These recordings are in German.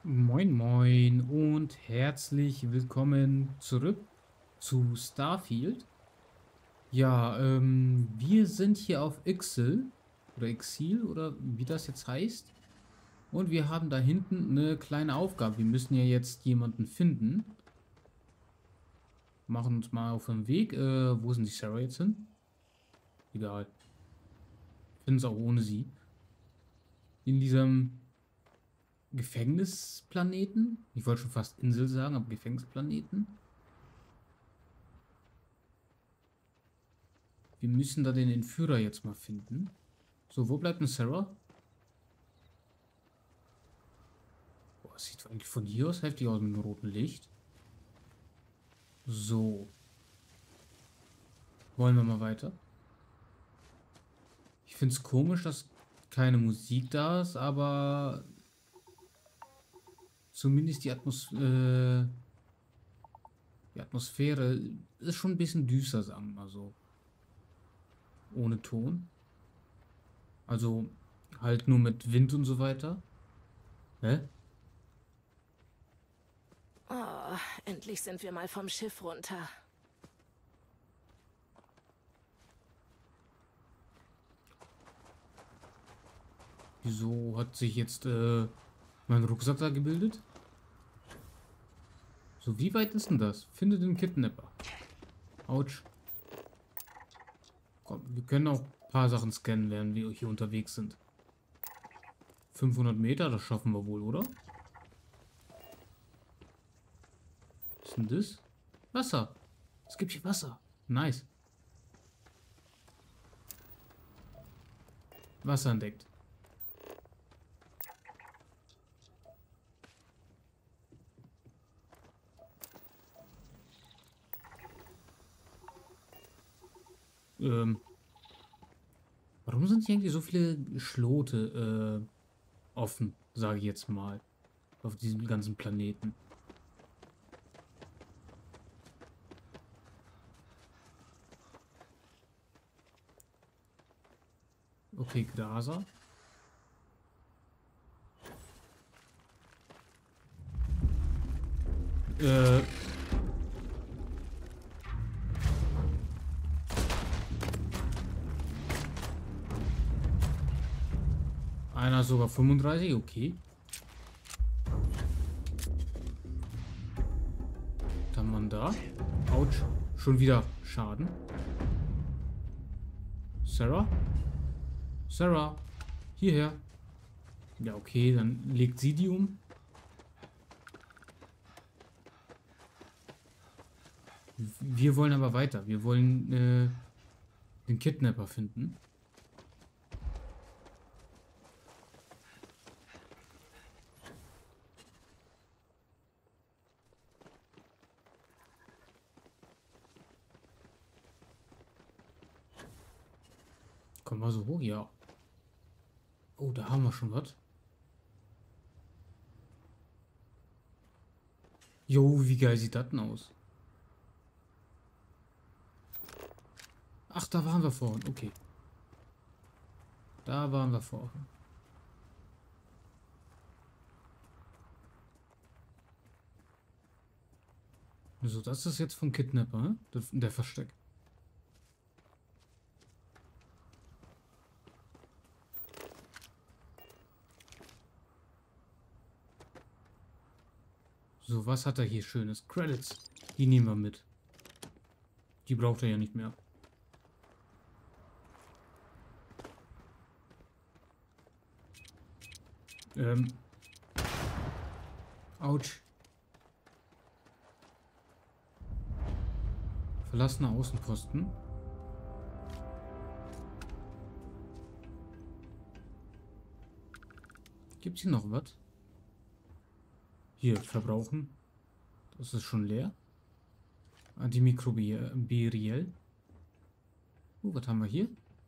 Moin Moin und herzlich willkommen zurück zu Starfield. Ja, wir sind hier auf Ixel oder Exil oder wie das jetzt heißt. Und wir haben da hinten eine kleine Aufgabe. Wir müssen ja jetzt jemanden finden. Machen uns mal auf den Weg. Wo sind die Sarah jetzt hin? Egal. Finden es auch ohne sie. In diesem Gefängnisplaneten. Ich wollte schon fast Insel sagen, aber Gefängnisplaneten. Wir müssen da den Entführer jetzt mal finden. So, wo bleibt denn Sarah? Boah, das sieht eigentlich von hier aus heftig aus mit dem roten Licht. So, wollen wir mal weiter. Ich finde es komisch, dass keine Musik da ist, aber zumindest die Atmosphäre ist schon ein bisschen düster, sagen wir mal so. Ohne Ton. Also halt nur mit Wind und so weiter. Hä? Oh, endlich sind wir mal vom Schiff runter. Wieso hat sich jetzt mein Rucksack da gebildet? So, wie weit ist denn das? Finde den Kidnapper. Autsch. Komm, wir können auch ein paar Sachen scannen, während wir hier unterwegs sind. 500 Meter, das schaffen wir wohl, oder? Was ist denn das? Wasser. Es gibt hier Wasser. Nice. Wasser entdeckt. Ähm, warum sind hier eigentlich so viele Schlote offen, sage ich jetzt mal, auf diesem ganzen Planeten? Okay, Graser. Äh, einer sogar 35, okay. Dann man da. Autsch. Schon wieder Schaden. Sarah? Sarah? Hierher. Ja, okay, dann legt sie die um. Wir wollen aber weiter. Wir wollen den Kidnapper finden. Kommen wir so hoch? Ja. Oh, da haben wir schon was. Jo, wie geil sieht das denn aus? Ach, da waren wir vorhin. Okay. Da waren wir vorhin. So, das ist jetzt vom Kidnapper, ne? Der Versteck. So, was hat er hier Schönes? Credits. Die nehmen wir mit. Die braucht er ja nicht mehr. Ähm. Autsch. Verlassener Außenposten. Gibt's hier noch was? Hier, verbrauchen. Das ist schon leer. Antimikrobiell. Was haben wir hier?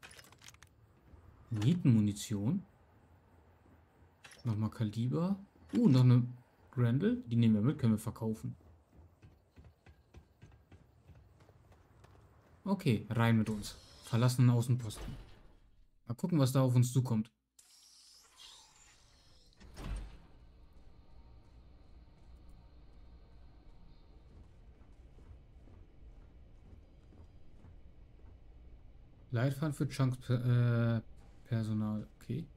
Nietenmunition. Nochmal Kaliber. Noch eine Grendel. Die nehmen wir mit, können wir verkaufen. Okay, rein mit uns. Verlassenen Außenposten. Mal gucken, was da auf uns zukommt. Leitfaden für Chunks Personal. Okay.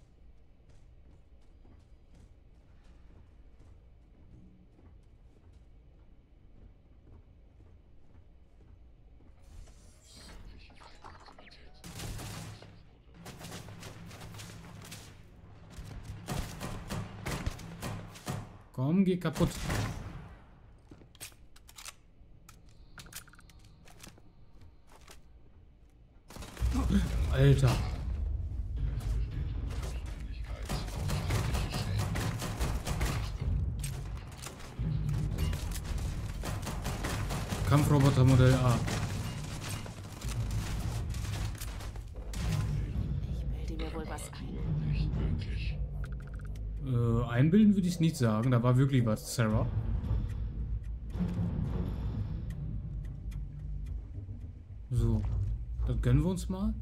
Komm, geh kaputt. Alter. Kampfroboter Modell A. Ich bilde mir wohl was ein. Einbilden würde ich es nicht sagen. Da war wirklich was, Sarah. So. Das gönnen wir uns mal.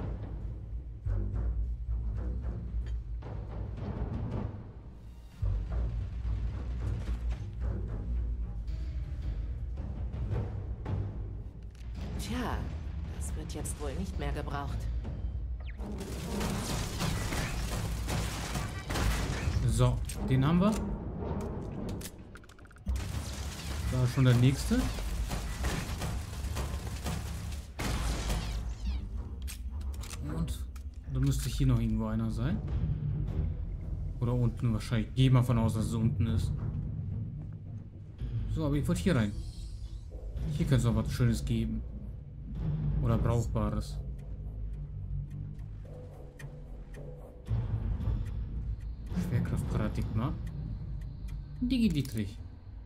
Tja, das wird jetzt wohl nicht mehr gebraucht. So, den haben wir. Da ist schon der nächste. Und da müsste hier noch irgendwo einer sein. Oder unten wahrscheinlich. Gehe mal von aus, dass es unten ist. So, aber ich wollte hier rein. Hier könnte es noch was Schönes geben. Oder Brauchbares. Schwerkraftparadigma. Digi Dietrich.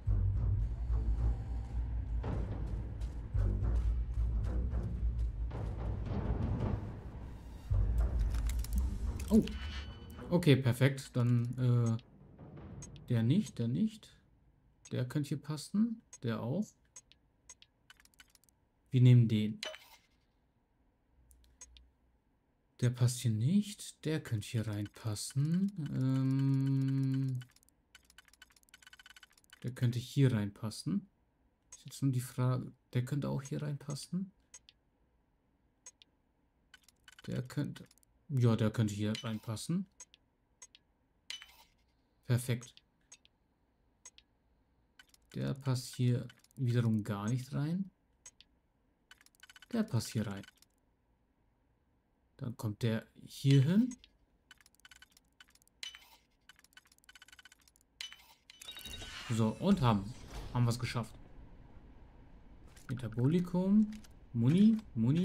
Oh. Okay, perfekt. Dann, der nicht, der nicht. Der könnte hier passen. Der auch. Wir nehmen den. Der passt hier nicht. Der könnte hier reinpassen. Der könnte hier reinpassen. Ist jetzt nur die Frage. Der könnte auch hier reinpassen. Der könnte... Ja, der könnte hier reinpassen. Perfekt. Der passt hier wiederum gar nicht rein. Der passt hier rein. Dann kommt der hier hin. So, und haben wir es geschafft. Metabolikum. Muni.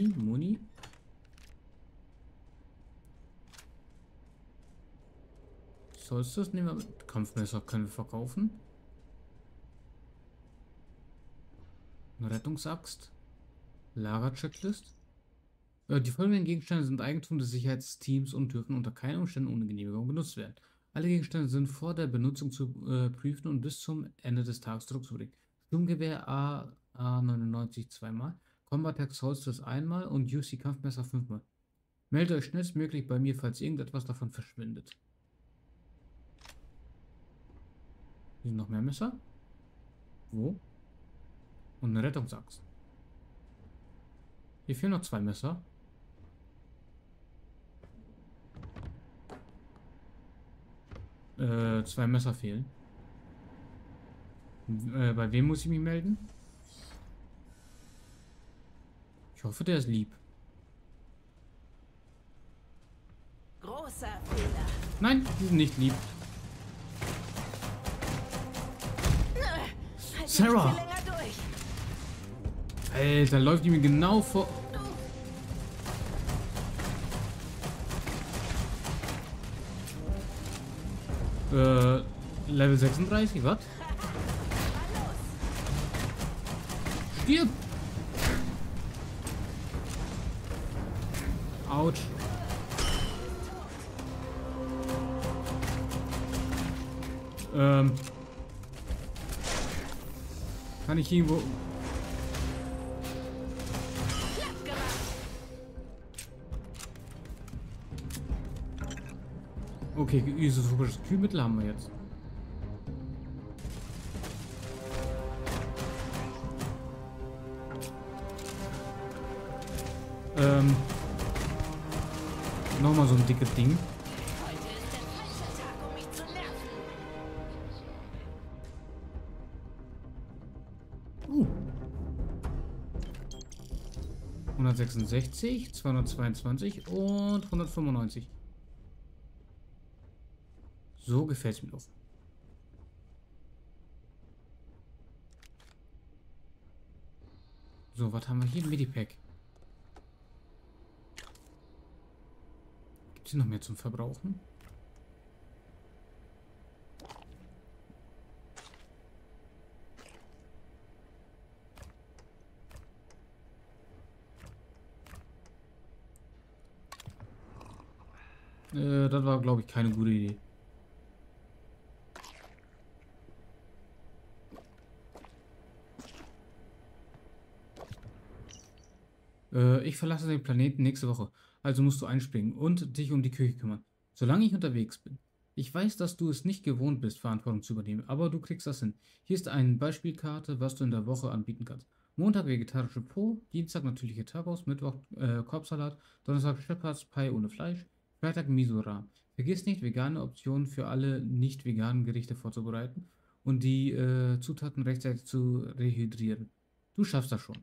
Sollst du das nehmen? Mit Kampfmesser können wir verkaufen. Eine Rettungsaxt. Lagerchecklist. Die folgenden Gegenstände sind Eigentum des Sicherheitsteams und dürfen unter keinen Umständen ohne Genehmigung benutzt werden. Alle Gegenstände sind vor der Benutzung zu prüfen und bis zum Ende des Tages zurückzulegen. Sturmgewehr A99 zweimal, Combat-Axe Holsters einmal und UC Kampfmesser 5-mal. Meldet euch schnellstmöglich bei mir, falls irgendetwas davon verschwindet. Hier sind noch mehr Messer. Wo? Und eine Rettungsaxt. Hier fehlen noch 2 Messer. Zwei Messer fehlen. Bei wem muss ich mich melden? Ich hoffe, der ist lieb. Großer Fehler. Nein, die sind nicht lieb. Halt Sarah! nicht viel länger durch. Alter, läuft die mir genau vor... Level 36, was? Stirb! Autsch. Kann ich irgendwo... Okay, isotopisches Kühlmittel haben wir jetzt. Nochmal so ein dickes Ding. Heute ist der falsche Tag, um mich zu nerven. 166, 222 und 195. So gefällt es mir doch. So, was haben wir hier? Medipack. Gibt es hier noch mehr zum Verbrauchen? Das war, glaube ich, keine gute Idee. Ich verlasse den Planeten nächste Woche. Also musst du einspringen und dich um die Küche kümmern. Solange ich unterwegs bin. Ich weiß, dass du es nicht gewohnt bist, Verantwortung zu übernehmen, aber du kriegst das hin. Hier ist eine Beispielkarte, was du in der Woche anbieten kannst. Montag vegetarische Po, Dienstag natürliche Tacos, Mittwoch Korbsalat, Donnerstag Shepherd's Pie ohne Fleisch, Freitag Miso-Ramen. Vergiss nicht, vegane Optionen für alle nicht veganen Gerichte vorzubereiten und die Zutaten rechtzeitig zu rehydrieren. Du schaffst das schon.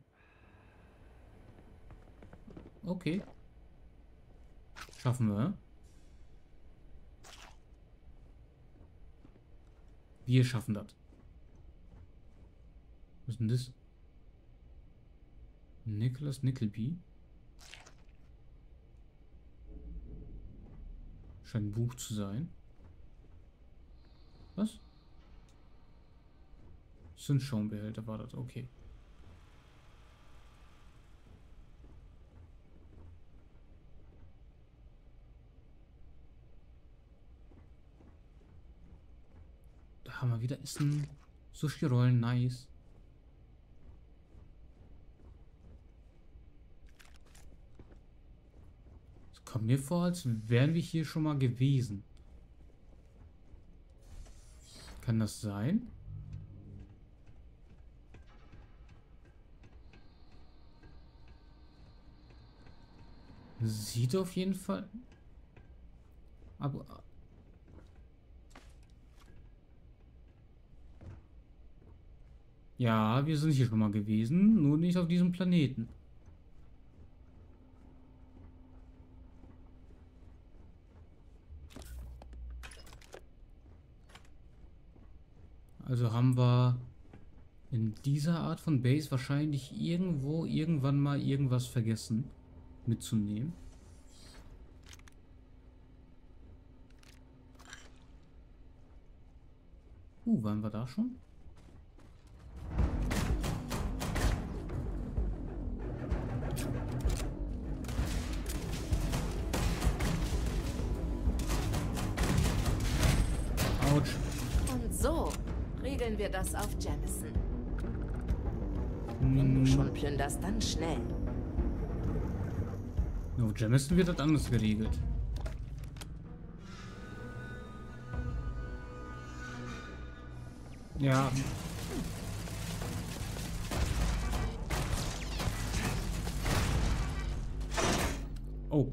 Okay, schaffen wir. Wir schaffen das. Was ist denn das? Nicholas Nickleby. Scheint ein Buch zu sein. Was? Zündschaumbehälter war das, okay. Da haben wir wieder Essen. Sushi-Rollen, nice. Es kommt mir vor, als wären wir hier schon mal gewesen. Kann das sein? Sieht auf jeden Fall. Aber. Ja, wir sind hier schon mal gewesen, nur nicht auf diesem Planeten. Also haben wir in dieser Art von Base wahrscheinlich irgendwo irgendwann mal irgendwas vergessen mitzunehmen. Waren wir da schon? Autsch. Und so regeln wir das auf Jamison. Wenn du schon plünderst, dann schnell. No, Jamison wird das anders geregelt. Ja. Oh.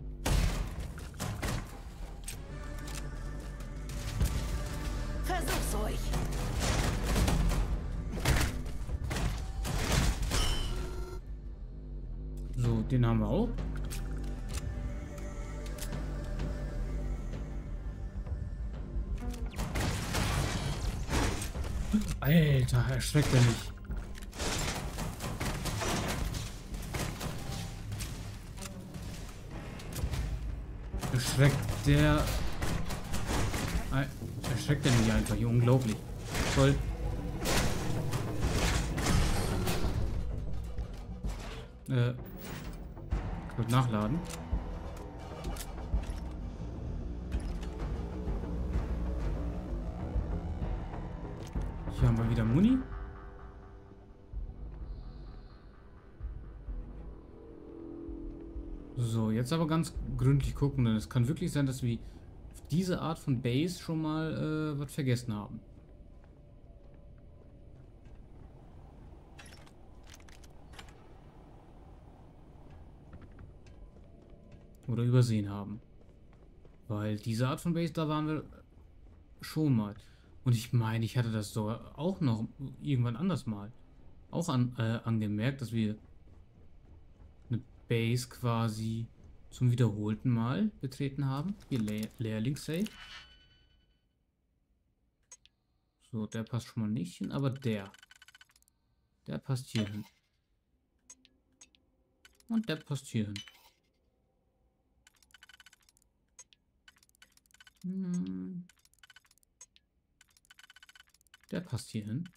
Versuch's ruhig. So, den haben wir auch. Alter, erschreckt er mich. Erschreckt der mich einfach hier, unglaublich. Toll. Ich wollte nachladen. Hier haben wir wieder Muni. So, jetzt aber ganz gründlich gucken, denn es kann wirklich sein, dass wir auf diese Art von Base schon mal was vergessen haben. Oder übersehen haben. Weil diese Art von Base, da waren wir schon mal. Und ich meine, ich hatte das sogar auch noch irgendwann anders mal auch angemerkt, dass wir eine Base quasi zum wiederholten Mal betreten haben. Hier Lehrling-Save. So, der passt schon mal nicht hin, aber der passt hier hin. Und der passt hier hin. Der passt hier hin.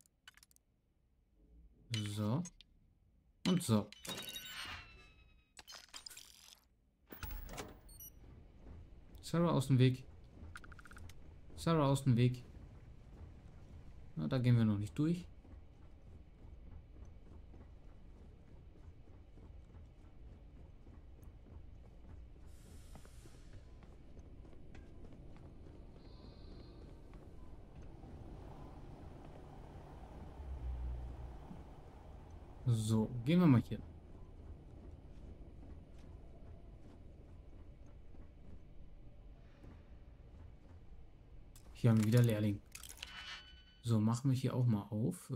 So. Und so. Sarah aus dem Weg. Sarah aus dem Weg. Na, da gehen wir noch nicht durch. So, gehen wir mal hier. Hier haben wir wieder Lehrling. So, machen wir hier auch mal auf.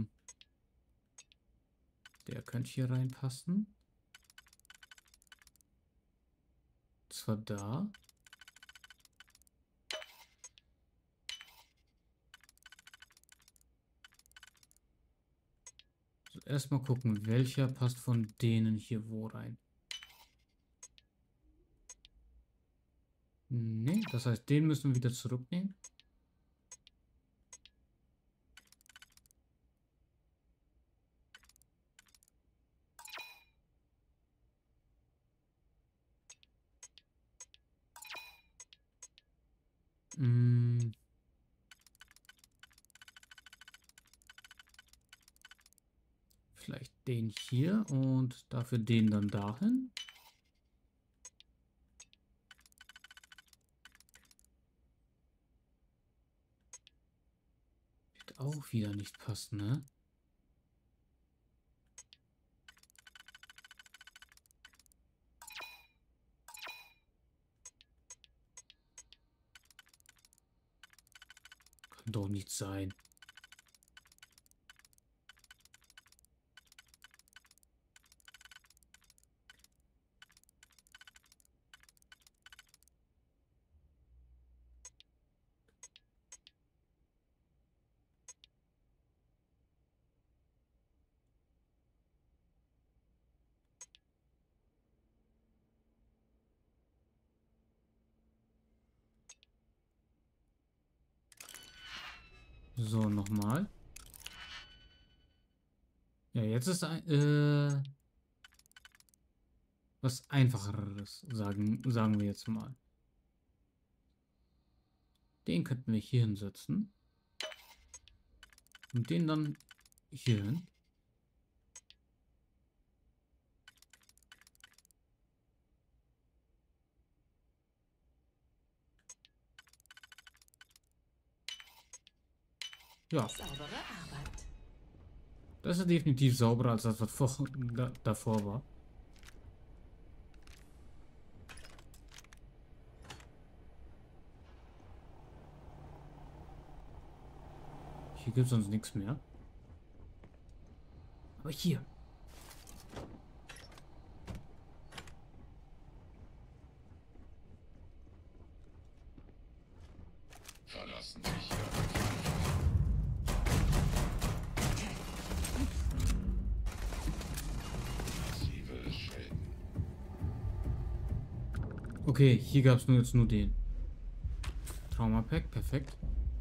Der könnte hier reinpassen. Zwar da. So, erstmal gucken, welcher passt von denen hier wo rein. Ne, das heißt, den müssen wir wieder zurücknehmen. Vielleicht den hier und dafür den dann dahin. Wird auch wieder nicht passen, ne? Kann doch nicht sein. So, nochmal. Ja, jetzt ist was Einfacheres, sagen wir jetzt mal. Den könnten wir hier hinsetzen. Und den dann hier hin. Ja. Saubere Arbeit. Das ist definitiv sauberer als das, was davor war. Hier gibt es sonst nichts mehr. Aber hier. Verlassen sich hier. Massive Schäden. Okay, hier gab es jetzt nur den. Trauma-Pack, perfekt.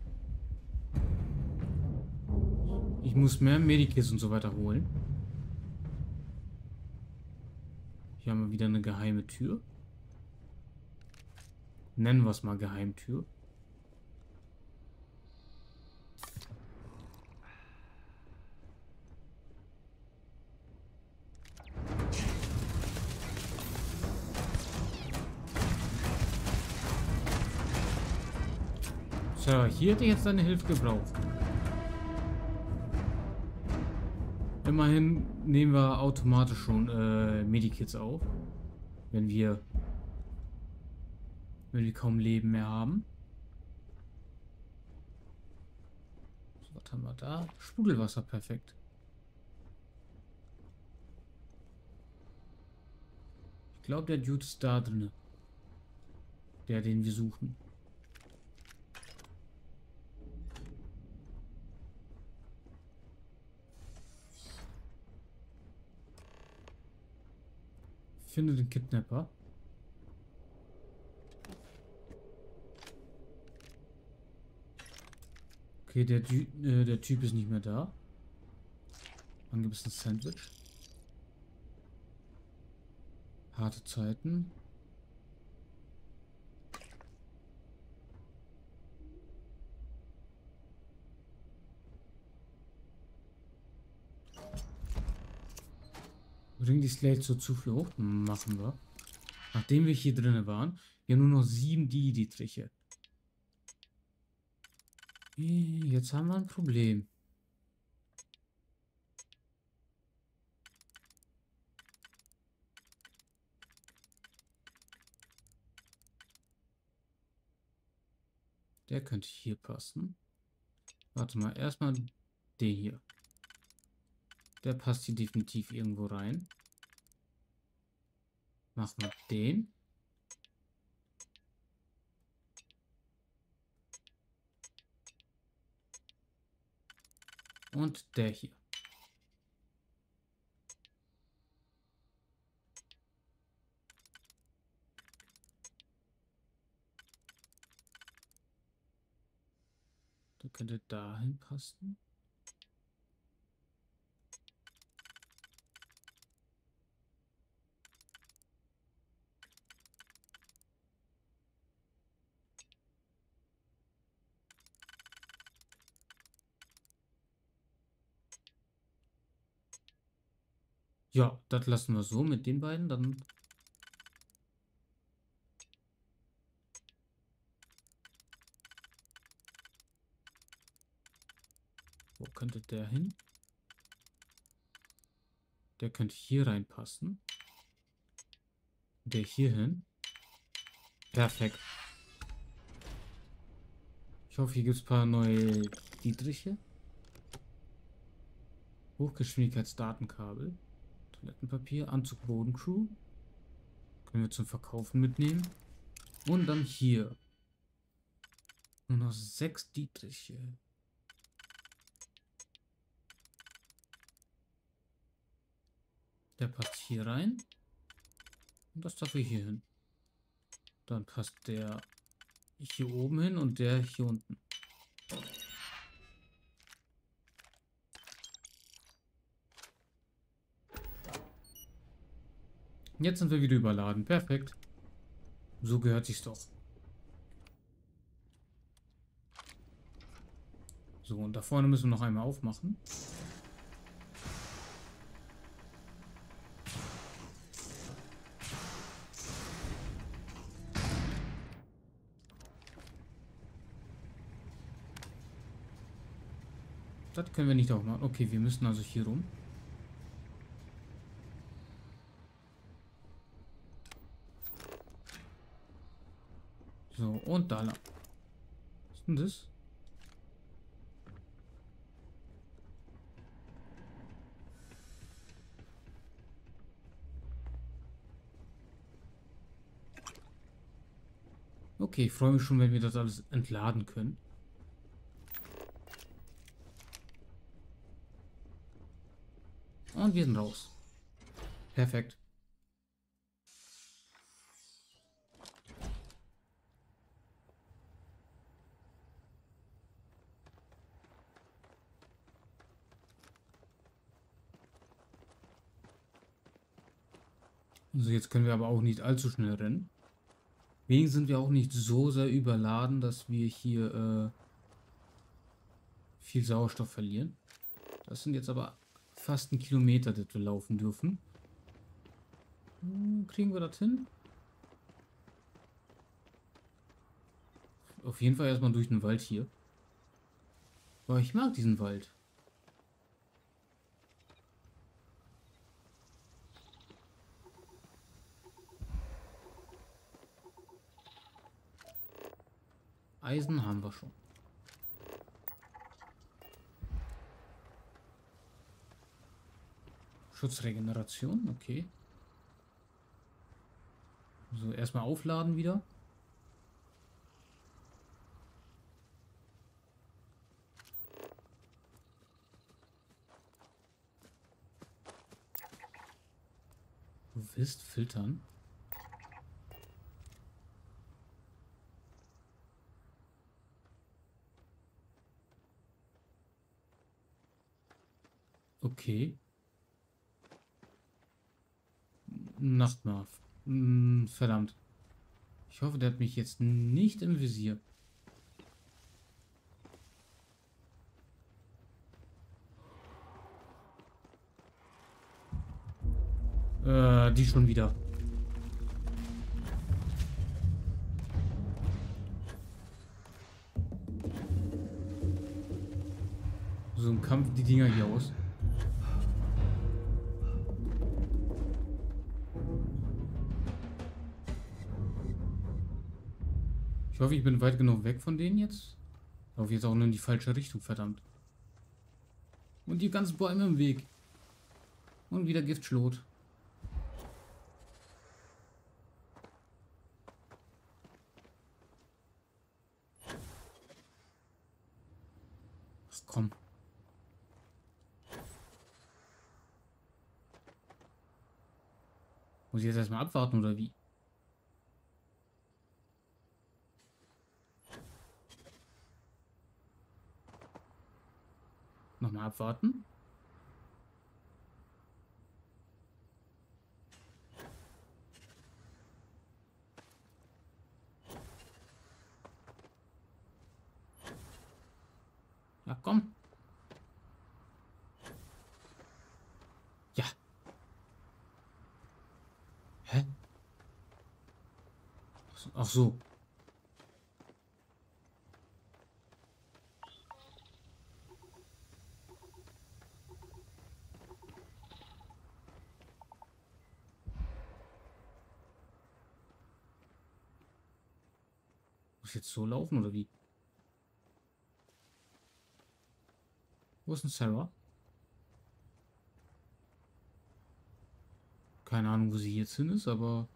Ich muss mehr Medikits und so weiter holen. Hier haben wir wieder eine geheime Tür. Nennen wir es mal Geheimtür. So, hier hätte ich jetzt deine Hilfe gebraucht. Immerhin nehmen wir automatisch schon Medikits auf, wenn wir wenn wir kaum Leben mehr haben. So, was haben wir da? Sprudelwasser, perfekt. Ich glaube, der Dude ist da drin. Der, den wir suchen. Finde den Kidnapper. Okay, der Typ ist nicht mehr da. Dann gibt es ein Sandwich. Harte Zeiten. Bring die Slate zur Zuflucht. Machen wir. Nachdem wir hier drinnen waren. Wir haben nur noch 7 Dietriche. Jetzt haben wir ein Problem. Der könnte hier passen. Warte mal, erstmal den hier. Der passt hier definitiv irgendwo rein. Machen wir den. Und der hier. Der könnte dahin passen. Ja, das lassen wir so mit den beiden. Dann wo könnte der hin? Der könnte hier reinpassen. Der hier hin. Perfekt. Ich hoffe, hier gibt es ein paar neue Dietriche. Hochgeschwindigkeitsdatenkabel. Toilettenpapier, Anzug Bodencrew. Können wir zum Verkaufen mitnehmen. Und dann hier. Nur noch 6 Dietriche. Der passt hier rein. Und das darf ich hier hin. Dann passt der hier oben hin und der hier unten. Jetzt sind wir wieder überladen. Perfekt. So gehört sich's doch. So, und da vorne müssen wir noch einmal aufmachen. Das können wir nicht aufmachen. Okay, wir müssen also hier rum. So, und da lang. Was ist denn das? Okay, ich freue mich schon, wenn wir das alles entladen können. Und wir sind raus. Perfekt. Also jetzt können wir aber auch nicht allzu schnell rennen. Wegen sind wir auch nicht so sehr überladen, dass wir hier viel Sauerstoff verlieren. Das sind jetzt aber fast ein Kilometer, das wir laufen dürfen. Kriegen wir das hin? Auf jeden Fall erstmal durch den Wald hier. Aber ich mag diesen Wald. Eisen haben wir schon. Schutzregeneration, okay. So, erstmal aufladen wieder. Du willst filtern? Okay. Nachtmarf. Verdammt. Ich hoffe, der hat mich jetzt nicht im Visier. Die schon wieder. So ein Kampf die Dinger hier aus. Ich hoffe, ich bin weit genug weg von denen jetzt. Ich laufe jetzt auch nur in die falsche Richtung, verdammt. Und die ganzen Bäume im Weg. Und wieder Giftschlot. Ach komm. Muss ich jetzt erstmal abwarten oder wie? Nochmal abwarten. Ja, komm. Ja. Hä? Ach so. Muss ich jetzt so laufen oder wie? Wo ist denn Sarah? Keine Ahnung, wo sie jetzt hin ist, aber...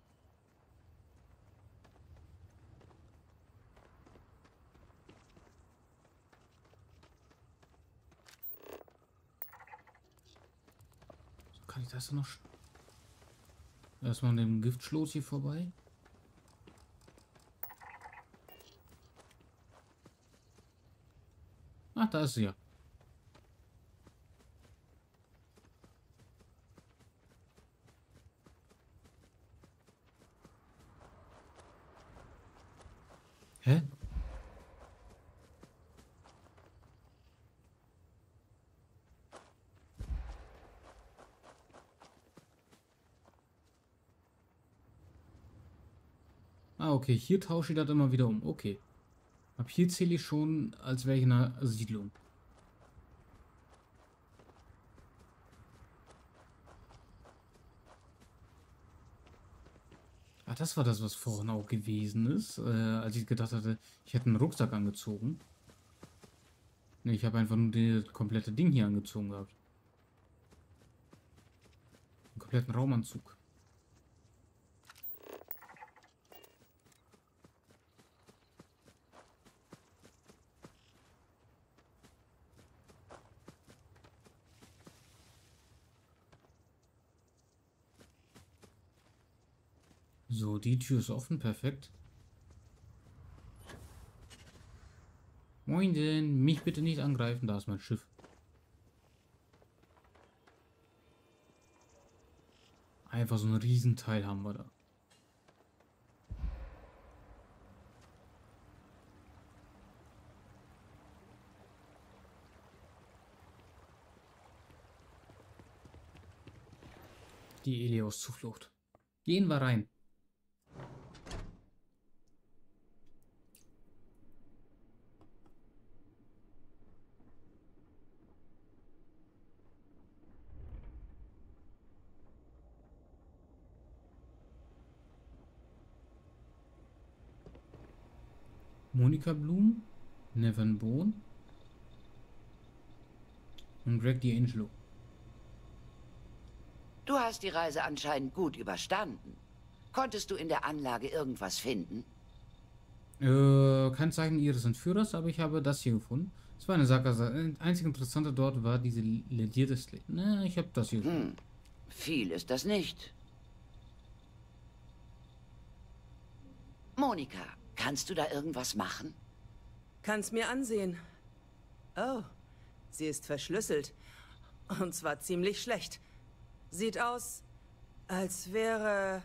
So, kann ich das noch... Erstmal an dem Giftschlot hier vorbei. Ach, da ist sie ja. Hä? Ah, okay. Hier tausche ich das immer wieder um. Okay. Ab hier zähle ich schon, als wäre ich in einer Siedlung. Ah, das war das, was vorhin auch gewesen ist, als ich gedacht hatte, ich hätte einen Rucksack angezogen. Ne, ich habe einfach nur das komplette Ding hier angezogen gehabt. Einen kompletten Raumanzug. So, die Tür ist offen, perfekt. Moin denn, mich bitte nicht angreifen, da ist mein Schiff. Einfach so ein Riesenteil haben wir da. Die Elios-Zuflucht. Gehen wir rein. Monika Bloom, Nevin Bone und Greg D'Angelo. Du hast die Reise anscheinend gut überstanden. Konntest du in der Anlage irgendwas finden? Kein Zeichen ihres Entführers, aber ich habe das hier gefunden. Es war eine Sackgasse. Das einzige Interessante dort war diese ledierte Slate. Na, ich habe das hier gefunden. Viel ist das nicht. Monika, kannst du da irgendwas machen? Kann's mir ansehen. Oh, sie ist verschlüsselt. Und zwar ziemlich schlecht. Sieht aus, als wäre...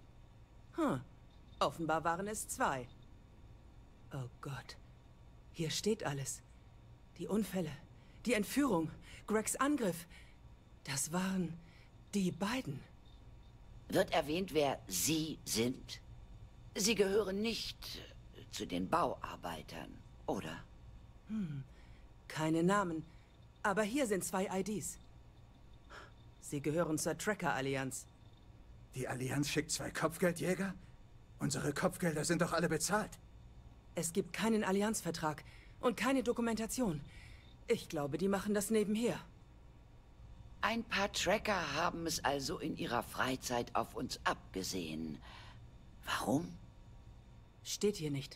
Offenbar waren es 2. Oh Gott. Hier steht alles. Die Unfälle, die Entführung, Gregs Angriff. Das waren die beiden. Wird erwähnt, wer sie sind? Sie gehören nicht zu den Bauarbeitern, oder? Keine Namen. Aber hier sind 2 IDs. Sie gehören zur Tracker-Allianz. Die Allianz schickt 2 Kopfgeldjäger? Unsere Kopfgelder sind doch alle bezahlt. Es gibt keinen Allianzvertrag und keine Dokumentation. Ich glaube, die machen das nebenher. Ein paar Tracker haben es also in ihrer Freizeit auf uns abgesehen. Warum? Steht hier nicht.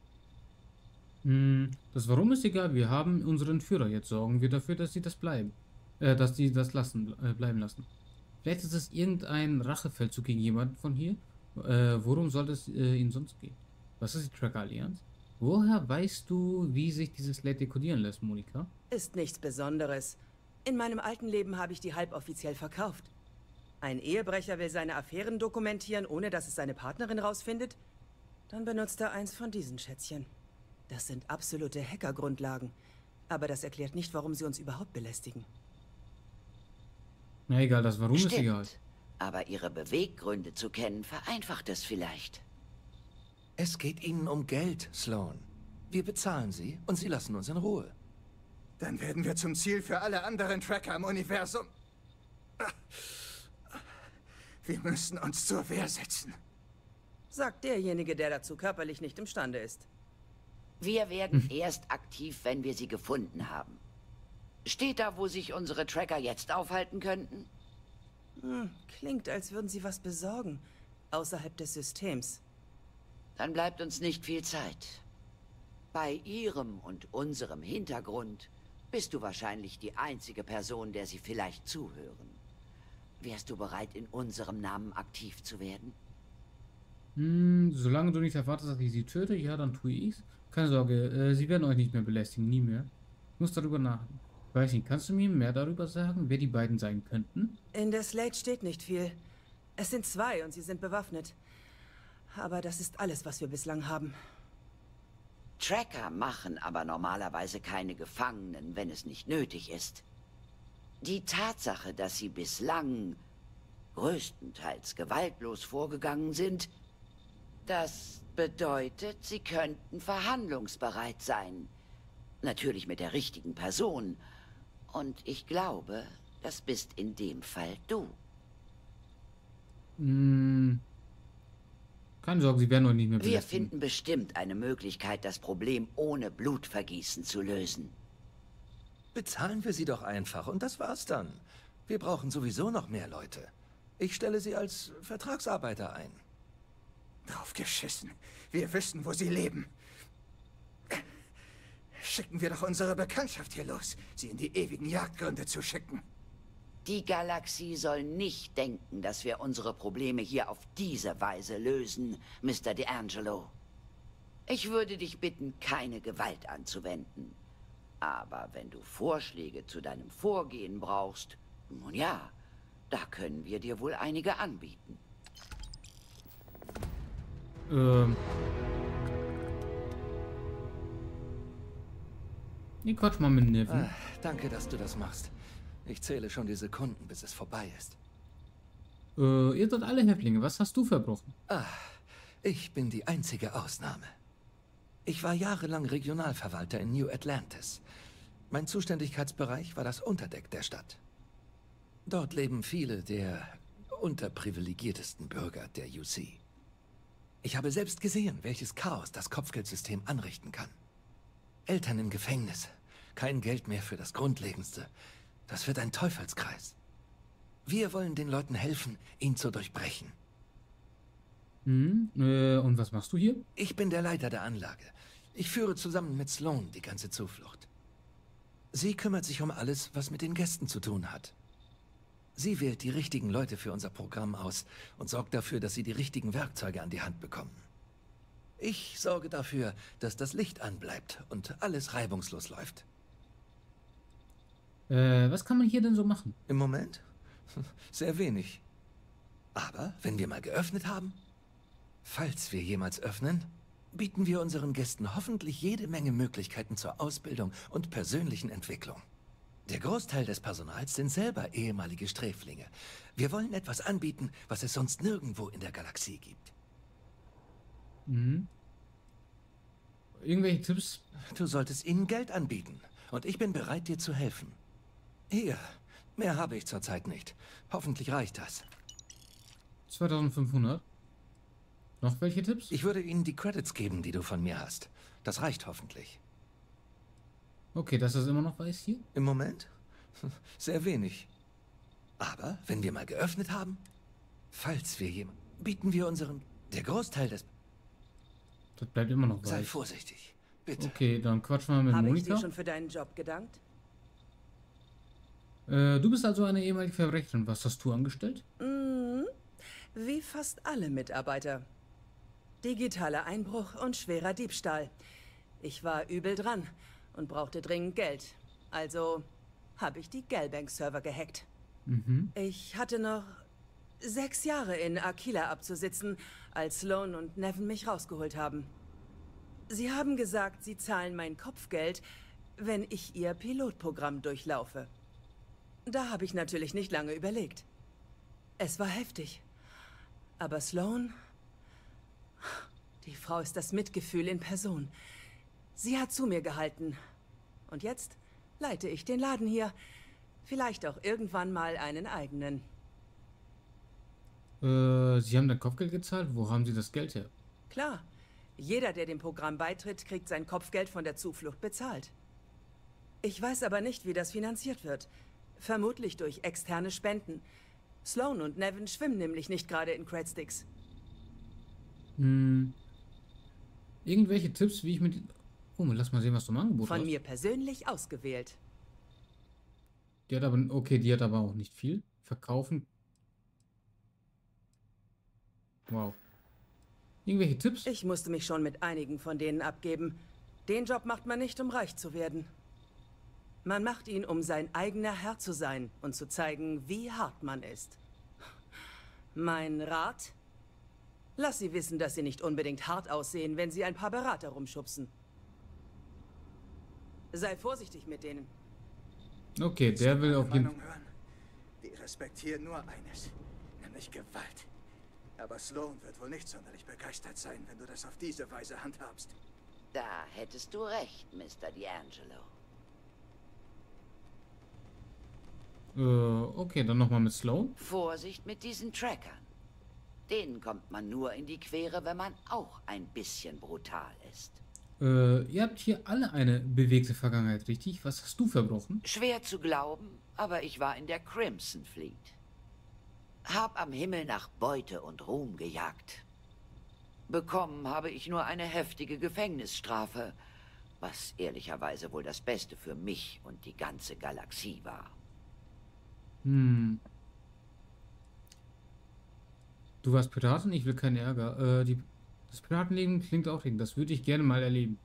Das Warum ist egal. Wir haben unseren Führer. Jetzt sorgen wir dafür, dass sie das bleiben. Dass sie das bleiben lassen. Vielleicht ist es irgendein Rachefeldzug gegen jemanden von hier. Worum soll es ihnen sonst gehen? Was ist die Tracker-Allianz? Woher weißt du, wie sich dieses Slate dekodieren lässt, Monika? Ist nichts Besonderes. In meinem alten Leben habe ich die halboffiziell verkauft. Ein Ehebrecher will seine Affären dokumentieren, ohne dass es seine Partnerin rausfindet? Dann benutzt er eins von diesen Schätzchen. Das sind absolute Hackergrundlagen. Aber das erklärt nicht, warum sie uns überhaupt belästigen. Na egal, das Warum ist egal. Aber ihre Beweggründe zu kennen, vereinfacht es vielleicht. Es geht ihnen um Geld, Sloan. Wir bezahlen sie und sie lassen uns in Ruhe. Dann werden wir zum Ziel für alle anderen Tracker im Universum. Wir müssen uns zur Wehr setzen. Sagt derjenige, der dazu körperlich nicht imstande ist. Wir werden erst aktiv, wenn wir sie gefunden haben. Steht da, wo sich unsere Tracker jetzt aufhalten könnten? Klingt, als würden sie was besorgen. Außerhalb des Systems. Dann bleibt uns nicht viel Zeit. Bei ihrem und unserem Hintergrund bist du wahrscheinlich die einzige Person, der sie vielleicht zuhören. Wärst du bereit, in unserem Namen aktiv zu werden? Solange du nicht erwartest, dass ich sie töte, ja, dann tue ich's. Keine Sorge, sie werden euch nicht mehr belästigen, nie mehr. Ich muss darüber nachdenken. Weiß nicht, kannst du mir mehr darüber sagen, wer die beiden sein könnten? In der Slate steht nicht viel. Es sind 2 und sie sind bewaffnet. Aber das ist alles, was wir bislang haben. Tracker machen aber normalerweise keine Gefangenen, wenn es nicht nötig ist. Die Tatsache, dass sie bislang größtenteils gewaltlos vorgegangen sind, das bedeutet, sie könnten verhandlungsbereit sein. Natürlich mit der richtigen Person. Und ich glaube, das bist in dem Fall du. Keine Sorge, sie werden euch nicht mehr Wir belästigen. finden bestimmt eine Möglichkeit, das Problem ohne Blutvergießen zu lösen. Bezahlen wir sie doch einfach und das war's dann. Wir brauchen sowieso noch mehr Leute. Ich stelle sie als Vertragsarbeiter ein. Drauf geschissen. Wir wissen, wo sie leben. Schicken wir doch unsere Bekanntschaft hier los, sie in die ewigen Jagdgründe zu schicken. Die Galaxie soll nicht denken, dass wir unsere Probleme hier auf diese Weise lösen, Mr. D'Angelo. Ich würde dich bitten, keine Gewalt anzuwenden. Aber wenn du Vorschläge zu deinem Vorgehen brauchst, nun ja, da können wir dir wohl einige anbieten. Ich quatsch mal mit Neven. Danke, dass du das machst. Ich zähle schon die Sekunden, bis es vorbei ist. Ihr seid alle Häftlinge. Was hast du verbrochen? Ich bin die einzige Ausnahme. Ich war jahrelang Regionalverwalter in New Atlantis. Mein Zuständigkeitsbereich war das Unterdeck der Stadt. Dort leben viele der unterprivilegiertesten Bürger der UC. Ich habe selbst gesehen, welches Chaos das Kopfgeldsystem anrichten kann. Eltern im Gefängnis, kein Geld mehr für das Grundlegendste. Das wird ein Teufelskreis. Wir wollen den Leuten helfen, ihn zu durchbrechen. Und was machst du hier? Ich bin der Leiter der Anlage. Ich führe zusammen mit Sloan die ganze Zuflucht. Sie kümmert sich um alles, was mit den Gästen zu tun hat. Sie wählt die richtigen Leute für unser Programm aus und sorgt dafür, dass sie die richtigen Werkzeuge an die Hand bekommen. Ich sorge dafür, dass das Licht anbleibt und alles reibungslos läuft. Was kann man hier denn so machen? Im Moment? Sehr wenig. Aber wenn wir mal geöffnet haben, falls wir jemals öffnen, bieten wir unseren Gästen hoffentlich jede Menge Möglichkeiten zur Ausbildung und persönlichen Entwicklung. Der Großteil des Personals sind selber ehemalige Sträflinge. Wir wollen etwas anbieten, was es sonst nirgendwo in der Galaxie gibt. Irgendwelche Tipps? Du solltest ihnen Geld anbieten. Und ich bin bereit, dir zu helfen. Hier, mehr habe ich zurzeit nicht. Hoffentlich reicht das. 2500. Noch welche Tipps? Ich würde ihnen die Credits geben, die du von mir hast. Das reicht hoffentlich. Okay, dass das immer noch weiß hier? Im Moment? Sehr wenig. Aber wenn wir mal geöffnet haben, falls wir jemand, bieten wir unseren, der Großteil des... Das bleibt immer noch Sei weiß. vorsichtig, bitte. Okay, dann quatschen wir mit Habe ich Monika. dir schon für deinen Job gedankt? Du bist also eine ehemalige Verbrecherin. Was hast du angestellt? Wie fast alle Mitarbeiter. Digitaler Einbruch und schwerer Diebstahl. Ich war übel dran und brauchte dringend Geld. Also habe ich die Galbank-Server gehackt. Ich hatte noch 6 Jahre in Aquila abzusitzen, als Sloan und Nevin mich rausgeholt haben. Sie haben gesagt, sie zahlen mein Kopfgeld, wenn ich ihr Pilotprogramm durchlaufe. Da habe ich natürlich nicht lange überlegt. Es war heftig. Aber Sloan, die Frau ist das Mitgefühl in Person. Sie hat zu mir gehalten. Und jetzt leite ich den Laden hier. Vielleicht auch irgendwann mal einen eigenen. Sie haben dein Kopfgeld gezahlt? Wo haben Sie das Geld her? Klar, jeder, der dem Programm beitritt, kriegt sein Kopfgeld von der Zuflucht bezahlt. Ich weiß aber nicht, wie das finanziert wird. Vermutlich durch externe Spenden. Sloan und Nevin schwimmen nämlich nicht gerade in Cradsticks. Irgendwelche Tipps, wie ich mit... Oh, lass mal sehen, was du im Angebot hast. Von mir persönlich ausgewählt. Die hat aber... Okay, die hat aber auch nicht viel. Verkaufen. Wow. Irgendwelche Tipps? Ich musste mich schon mit einigen von denen abgeben. Den Job macht man nicht, um reich zu werden. Man macht ihn, um sein eigener Herr zu sein und zu zeigen, wie hart man ist. Mein Rat? Lass sie wissen, dass sie nicht unbedingt hart aussehen, wenn sie ein paar Berater rumschubsen. Sei vorsichtig mit denen. Okay, der will auf jeden Meinung hören. Die respektieren nur eines, nämlich Gewalt. Aber Sloan wird wohl nicht sonderlich begeistert sein, wenn du das auf diese Weise handhabst. Da hättest du recht, Mr. D'Angelo. Okay, dann nochmal mit Sloan. Vorsicht mit diesen Trackern. Denen kommt man nur in die Quere, wenn man auch ein bisschen brutal ist. Ihr habt hier alle eine bewegte Vergangenheit, richtig? Was hast du verbrochen? Schwer zu glauben, aber ich war in der Crimson Fleet. Hab am Himmel nach Beute und Ruhm gejagt. Bekommen habe ich nur eine heftige Gefängnisstrafe, was ehrlicherweise wohl das Beste für mich und die ganze Galaxie war. Du warst Piratin? Ich will keinen Ärger. Das Piratenleben klingt aufregend. Das würde ich gerne mal erleben.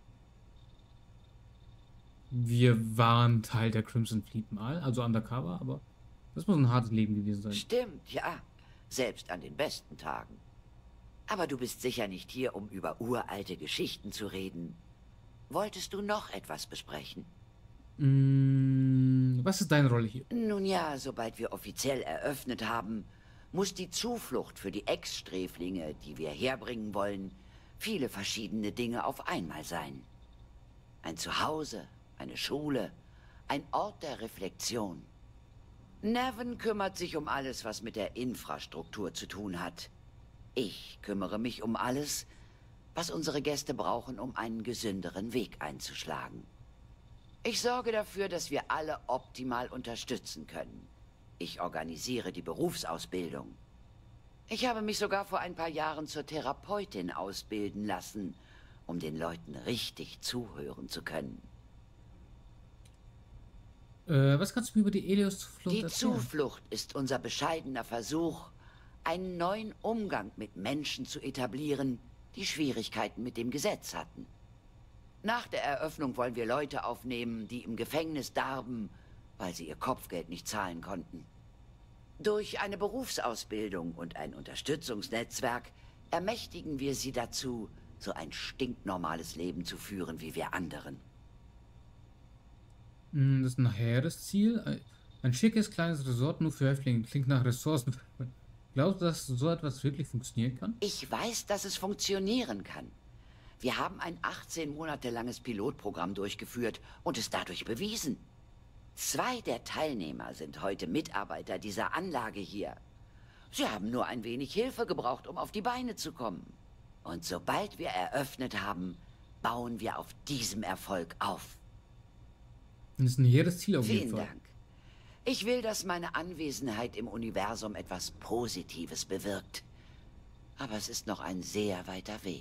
Wir waren Teil der Crimson Fleet mal, also undercover, aber das muss ein hartes Leben gewesen sein. Stimmt, ja. Selbst an den besten Tagen. Aber du bist sicher nicht hier, um über uralte Geschichten zu reden. Wolltest du noch etwas besprechen? Was ist deine Rolle hier? Nun ja, sobald wir offiziell eröffnet haben, muss die Zuflucht für die Ex-Sträflinge, die wir herbringen wollen, viele verschiedene Dinge auf einmal sein. Ein Zuhause, eine Schule, ein Ort der Reflexion. Nevin kümmert sich um alles, was mit der Infrastruktur zu tun hat. Ich kümmere mich um alles, was unsere Gäste brauchen, um einen gesünderen Weg einzuschlagen. Ich sorge dafür, dass wir alle optimal unterstützen können. Ich organisiere die Berufsausbildung. Ich habe mich sogar vor ein paar Jahren zur Therapeutin ausbilden lassen, um den Leuten richtig zuhören zu können. Was kannst du mir über die Helios-Zuflucht Die erzählen? Zuflucht ist unser bescheidener Versuch, einen neuen Umgang mit Menschen zu etablieren, die Schwierigkeiten mit dem Gesetz hatten. Nach der Eröffnung wollen wir Leute aufnehmen, die im Gefängnis darben, weil sie ihr Kopfgeld nicht zahlen konnten. Durch eine Berufsausbildung und ein Unterstützungsnetzwerk ermächtigen wir sie dazu, so ein stinknormales Leben zu führen wie wir anderen. Das ist ein hehres Ziel. Ein schickes kleines Resort nur für Häftlinge. Klingt nach Ressourcen. Glaubst du, dass so etwas wirklich funktionieren kann? Ich weiß, dass es funktionieren kann. Wir haben ein 18 Monate langes Pilotprogramm durchgeführt und es dadurch bewiesen. 2 der Teilnehmer sind heute Mitarbeiter dieser Anlage hier. Sie haben nur ein wenig Hilfe gebraucht, um auf die Beine zu kommen. Und sobald wir eröffnet haben, bauen wir auf diesem Erfolg auf. Das ist ein hehres Ziel auf jeden Vielen Fall. Dank. Ich will, dass meine Anwesenheit im Universum etwas Positives bewirkt. Aber es ist noch ein sehr weiter Weg.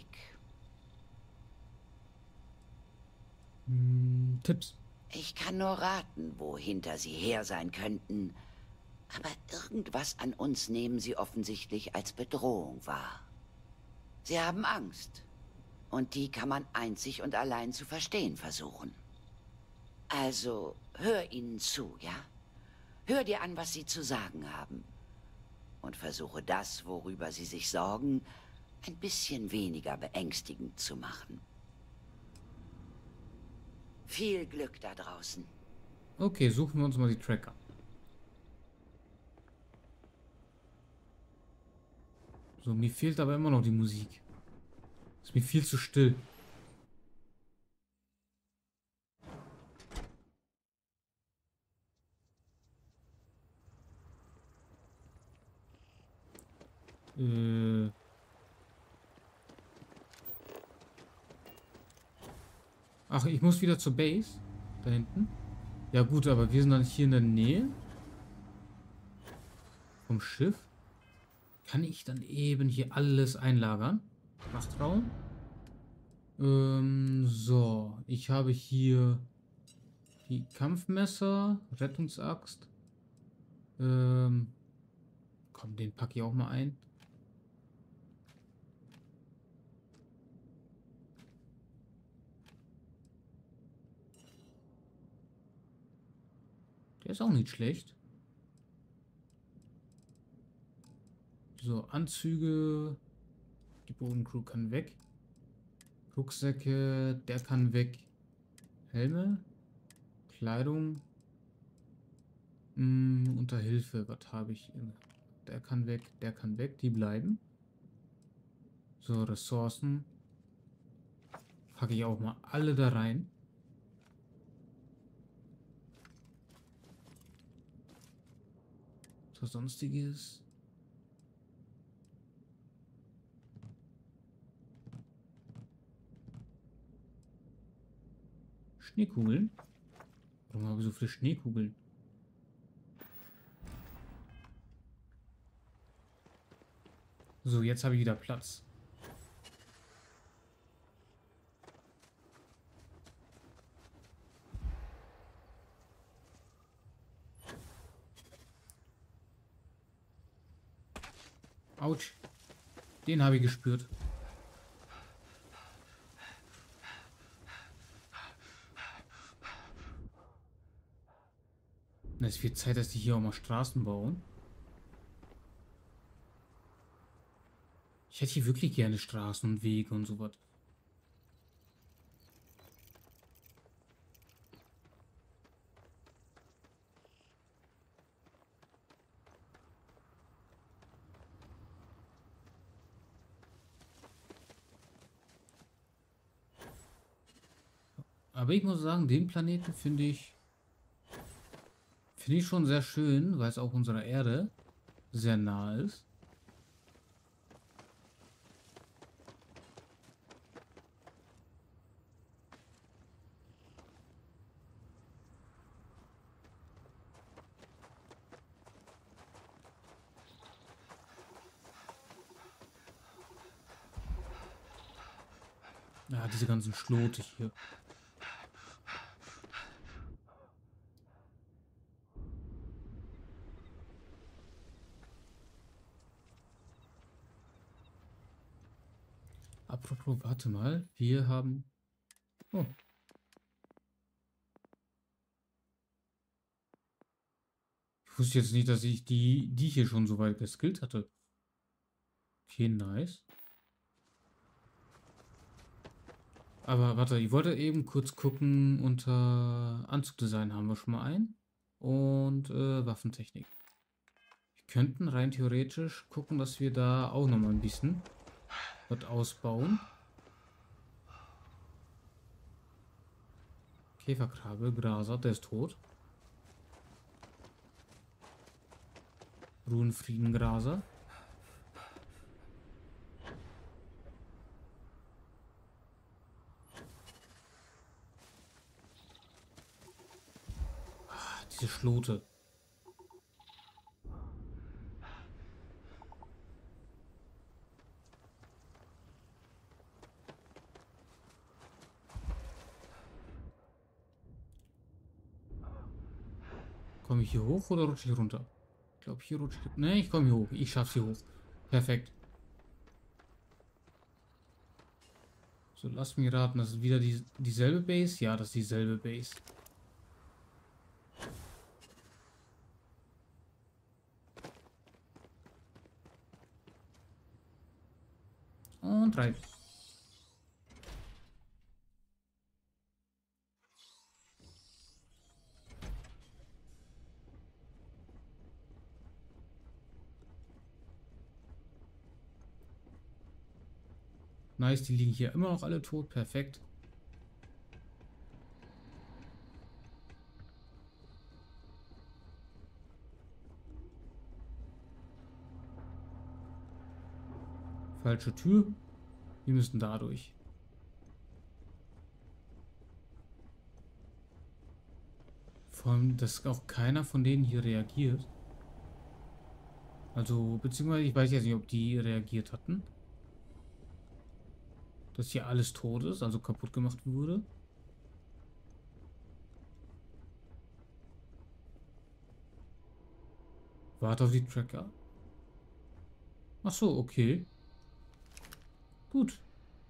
Tipps. Ich kann nur raten, wo hinter sie her sein könnten. Aber irgendwas an uns nehmen sie offensichtlich als Bedrohung wahr. Sie haben Angst. Und die kann man einzig und allein zu verstehen versuchen. Also, hör ihnen zu, ja? Hör dir an, was sie zu sagen haben. Und versuche das, worüber sie sich sorgen, ein bisschen weniger beängstigend zu machen. Viel Glück da draußen. Okay, suchen wir uns mal die Tracker. So, mir fehlt aber immer noch die Musik. Ist mir viel zu still. Ach, ich muss wieder zur Base. Da hinten. Ja gut, aber wir sind dann hier in der Nähe. Vom Schiff. Kann ich dann eben hier alles einlagern? Frachtraum. So. Ich habe hier die Kampfmesser, Rettungsaxt. Komm, den packe ich auch mal ein. Der ist auch nicht schlecht. So, Anzüge. Die Bodencrew kann weg. Rucksäcke, der kann weg. Helme. Kleidung. Unter Hilfe, was habe ich? Der kann weg, der kann weg. Die bleiben. So, Ressourcen. Packe ich auch mal alle da rein. So, sonstiges. Schneekugeln. Warum habe ich so viele Schneekugeln? So, jetzt habe ich wieder Platz. Autsch. Den habe ich gespürt. Es wird Zeit, dass die hier auch mal Straßen bauen. Ich hätte hier wirklich gerne Straßen und Wege und sowas. Aber ich muss sagen, den Planeten finde ich schon sehr schön, weil es auch unserer Erde sehr nah ist. Ja, diese ganzen Schlote hier. Apropos, warte mal. Wir haben... Oh. Ich wusste jetzt nicht, dass ich die hier schon so weit geskillt hatte. Okay, nice. Aber warte, ich wollte eben kurz gucken, unter Anzugdesign haben wir schon mal einen. Und Waffentechnik. Wir könnten rein theoretisch gucken, dass wir da auch noch mal ein bisschen was ausbauen. Käferkrabbe, Graser, der ist tot. Runenfriedengraser. Ah, diese Schlote. Komme ich hier hoch oder rutsche ich runter? Ich glaube, hier rutsche ich. Ne, ich komme hier hoch. Ich schaffe hier hoch. Perfekt. So, lass mich raten. Das ist wieder dieselbe Base? Ja, das ist dieselbe Base. Und rein. Nice, die liegen hier immer noch alle tot. Perfekt. Falsche Tür. Wir müssen da durch. Vor allem, dass auch keiner von denen hier reagiert. Also, beziehungsweise, ich weiß jetzt nicht, ob die reagiert hatten. Dass hier alles tot ist, also kaputt gemacht wurde. Warte auf die Tracker. Ach so, okay. Gut.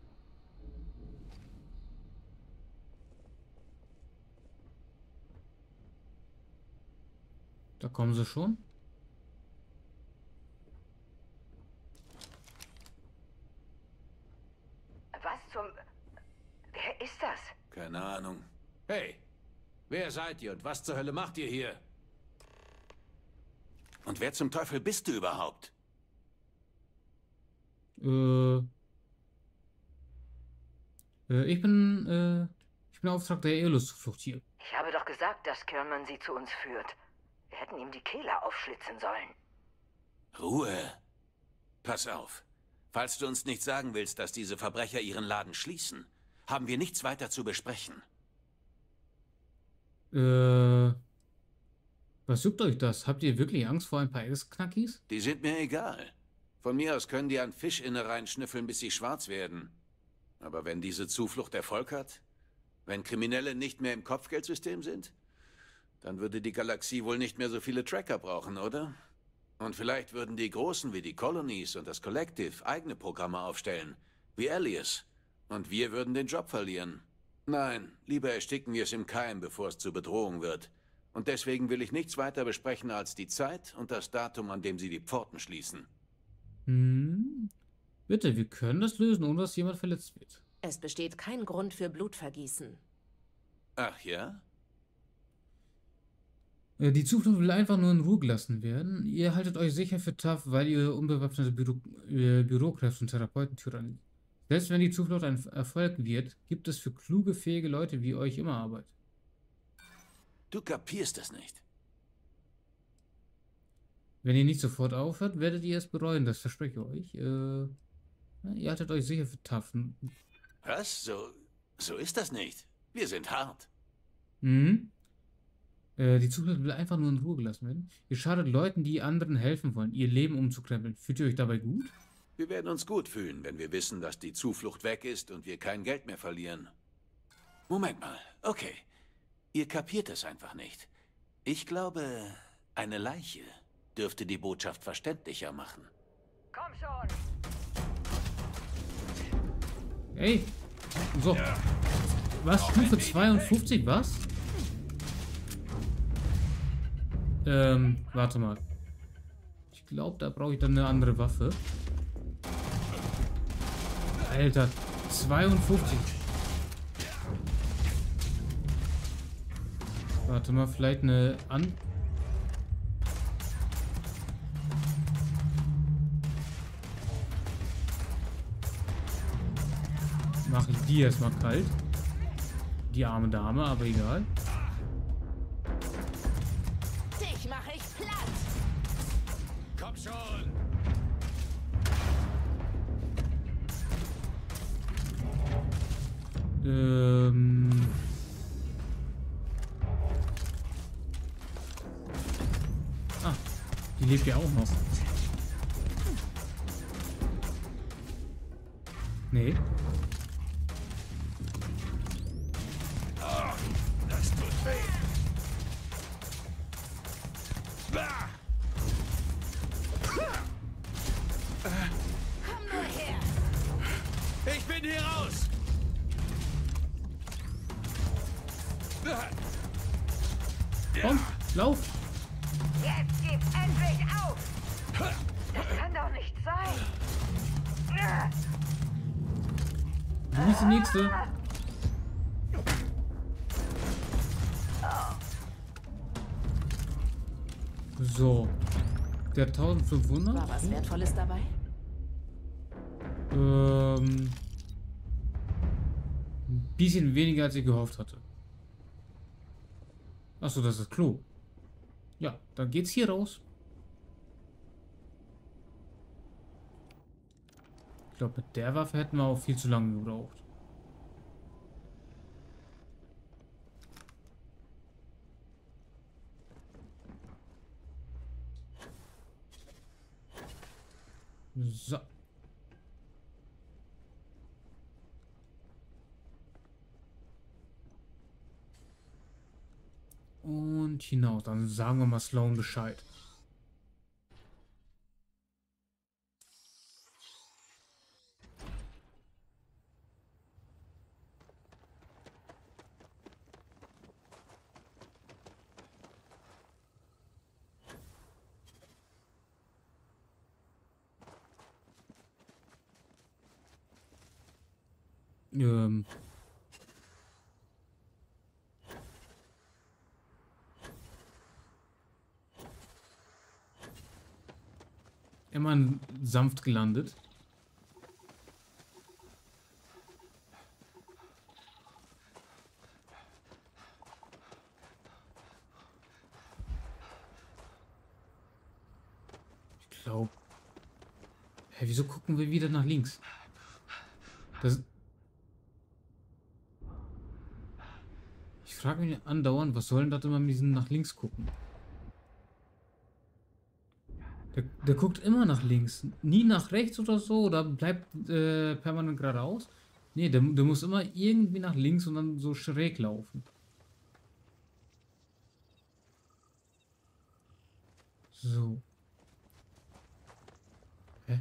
Da kommen sie schon. Was zum... Wer ist das? Keine Ahnung. Hey, wer seid ihr und was zur Hölle macht ihr hier? Und wer zum Teufel bist du überhaupt? Ich bin Auftrag der Aeolus-Zuflucht hier. Ich habe doch gesagt, dass Kernman sie zu uns führt. Wir hätten ihm die Kehle aufschlitzen sollen. Ruhe. Pass auf. Falls du uns nicht sagen willst, dass diese Verbrecher ihren Laden schließen, haben wir nichts weiter zu besprechen. Was juckt euch das? Habt ihr wirklich Angst vor ein paar Ex-Knackis? Die sind mir egal. Von mir aus können die an Fischinnereien schnüffeln, bis sie schwarz werden. Aber wenn diese Zuflucht Erfolg hat, wenn Kriminelle nicht mehr im Kopfgeldsystem sind, dann würde die Galaxie wohl nicht mehr so viele Tracker brauchen, oder? Und vielleicht würden die Großen wie die Colonies und das Collective eigene Programme aufstellen, wie Alias. Und wir würden den Job verlieren. Nein, lieber ersticken wir es im Keim, bevor es zur Bedrohung wird. Und deswegen will ich nichts weiter besprechen als die Zeit und das Datum, an dem sie die Pforten schließen. Bitte, wir können das lösen, ohne dass jemand verletzt wird. Es besteht kein Grund für Blutvergießen. Ach ja? Die Zuflucht will einfach nur in Ruhe gelassen werden. Ihr haltet euch sicher für tough, weil ihr unbewaffnete Bürokräfte und Therapeuten tyrannisiert. Selbst wenn die Zuflucht ein Erfolg wird, gibt es für kluge, fähige Leute wie euch immer Arbeit. Du kapierst es nicht. Wenn ihr nicht sofort aufhört, werdet ihr es bereuen, das verspreche ich euch. Ihr haltet euch sicher für tough. Was? So ist das nicht. Wir sind hart. Die Zuflucht will einfach nur in Ruhe gelassen werden. Ihr schadet Leuten, die anderen helfen wollen, ihr Leben umzukrempeln. Fühlt ihr euch dabei gut? Wir werden uns gut fühlen, wenn wir wissen, dass die Zuflucht weg ist und wir kein Geld mehr verlieren. Moment mal. Okay. Ihr kapiert es einfach nicht. Ich glaube, eine Leiche dürfte die Botschaft verständlicher machen. Komm schon! Ey. So. Was? Stufe 52? Was? Warte mal. Ich glaube, da brauche ich dann eine andere Waffe. Alter, 52. Warte mal, vielleicht eine Mache ich die erstmal kalt. Die arme Dame, aber egal. Dich mache ich platt. Komm schon! Ah, die lebt ja auch noch. Nee. Das tut weh. Komm nur her. Ich bin hier raus! Komm, lauf! Jetzt gib endlich auf! Das kann doch nicht sein! Wo ist die nächste? So. Der 1500? War was Wertvolles dabei? Ein bisschen weniger als ich gehofft hatte. Achso, das ist das Klo. Ja, dann geht's hier raus. Ich glaube, mit der Waffe hätten wir auch viel zu lange gebraucht. So. Und hinaus. Dann sagen wir mal Sloan Bescheid. Immerhin sanft gelandet. Ich glaube. Hä, wieso gucken wir wieder nach links? Ich frage mich andauernd, was soll denn das immer mit diesem nach links gucken? Der guckt immer nach links. Nie nach rechts oder so. Oder bleibt permanent geradeaus. Nee, der muss immer irgendwie nach links und dann so schräg laufen. So. Hä?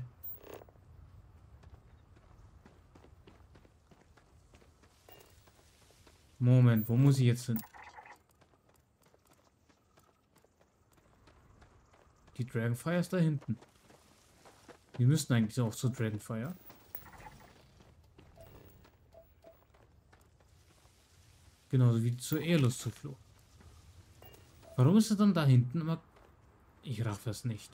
Moment, wo muss ich jetzt hin? Die Dragonfire ist da hinten. Wir müssten eigentlich auch zur Dragonfire. Genauso wie zur Aeolus-Zuflucht. Warum ist es dann da hinten immer... Ich raff das nicht.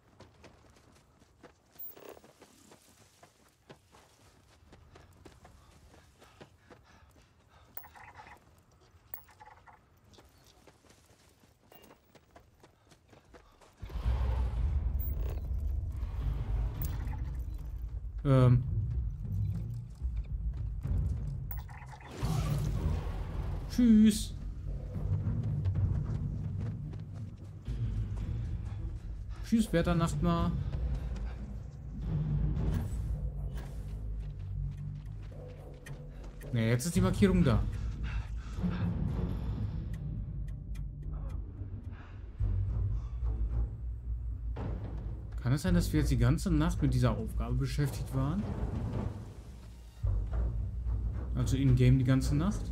Tschüss. Tschüss, Wetternachtmar. Ja, jetzt ist die Markierung da. Kann es sein, dass wir jetzt die ganze Nacht mit dieser Aufgabe beschäftigt waren? Also in-game die ganze Nacht?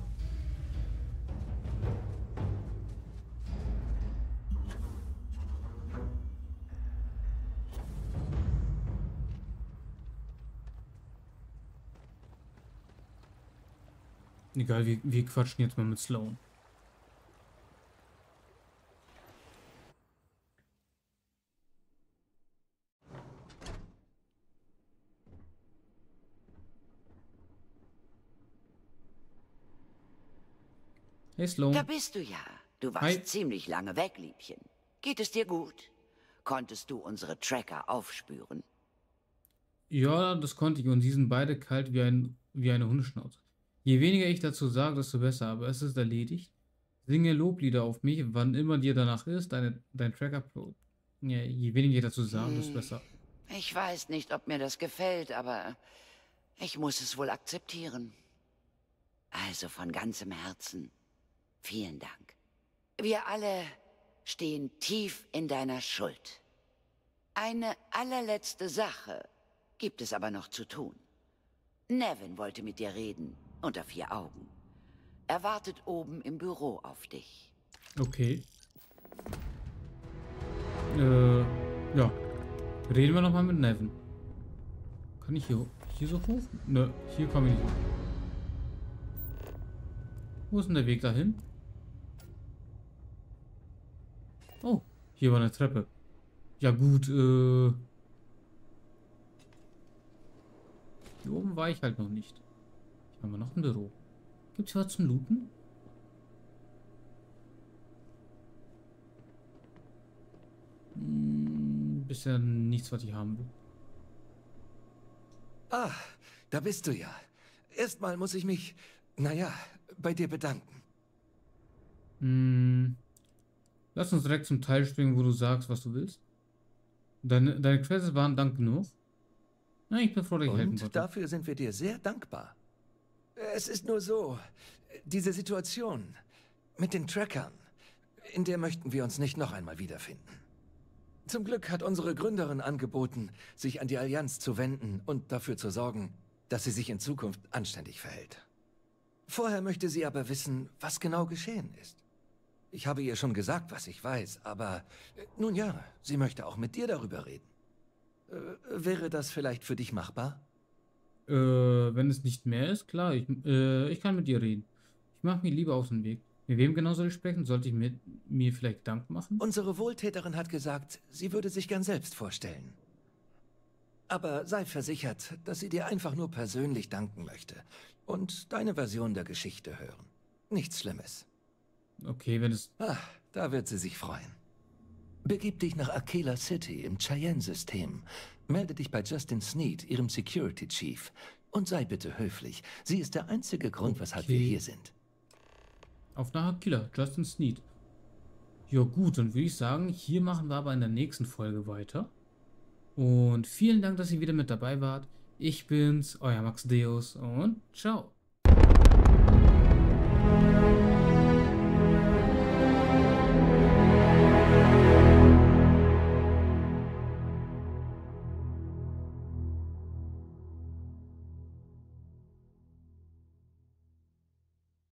Egal, wir quatschen jetzt mal mit Sloan. Hey Sloan. Da bist du ja. Du warst Hi. ziemlich lange weg, Liebchen. Geht es dir gut? Konntest du unsere Tracker aufspüren? Ja, das konnte ich und die sind beide kalt wie eine Hundeschnauze. Je weniger ich dazu sage, desto besser, aber es ist erledigt. Singe Loblieder auf mich, wann immer dir danach ist, dein Tracker. Ja, je weniger ich dazu sage, desto besser. Ich weiß nicht, ob mir das gefällt, aber ich muss es wohl akzeptieren. Also von ganzem Herzen, vielen Dank. Wir alle stehen tief in deiner Schuld. Eine allerletzte Sache gibt es aber noch zu tun. Nevin wollte mit dir reden, unter 4 Augen. Er wartet oben im Büro auf dich. Okay. Ja. Reden wir nochmal mit Nevin. Kann ich hier so hoch? Nö, hier komme ich nicht hoch. Wo ist denn der Weg dahin? Oh, hier war eine Treppe. Ja gut, hier oben war ich halt noch nicht. Hier haben wir noch ein Büro. Gibt's hier was zum Looten? Bisher nichts, was ich haben will. Ah, da bist du ja. Erstmal muss ich mich, naja, bei dir bedanken. Lass uns direkt zum Teil springen, wo du sagst, was du willst. Deine Quests waren Dank genug. Na, ich bin froh, dass ich helfen Und konnte. dafür sind wir dir sehr dankbar. Es ist nur so, diese Situation mit den Trackern, in der möchten wir uns nicht noch einmal wiederfinden. Zum Glück hat unsere Gründerin angeboten, sich an die Allianz zu wenden und dafür zu sorgen, dass sie sich in Zukunft anständig verhält. Vorher möchte sie aber wissen, was genau geschehen ist. Ich habe ihr schon gesagt, was ich weiß, aber nun ja, sie möchte auch mit dir darüber reden. Wäre das vielleicht für dich machbar? Wenn es nicht mehr ist, klar, ich kann mit dir reden. Ich mache mir lieber aus dem Weg. Mit wem genau soll ich sprechen? Sollte ich mir vielleicht Dank machen? Unsere Wohltäterin hat gesagt, sie würde sich gern selbst vorstellen. Aber sei versichert, dass sie dir einfach nur persönlich danken möchte und deine Version der Geschichte hören. Nichts Schlimmes. Okay, wenn es... Da wird sie sich freuen. Begib dich nach Akela City im Cheyenne-System. Melde dich bei Justin Sneed, ihrem Security Chief. Und sei bitte höflich. Sie ist der einzige Grund, weshalb wir hier sind. Auf nach Akela, Justin Sneed. Ja gut, dann würde ich sagen, hier machen wir aber in der nächsten Folge weiter. Und vielen Dank, dass ihr wieder mit dabei wart. Ich bin's, euer Max Deus und ciao.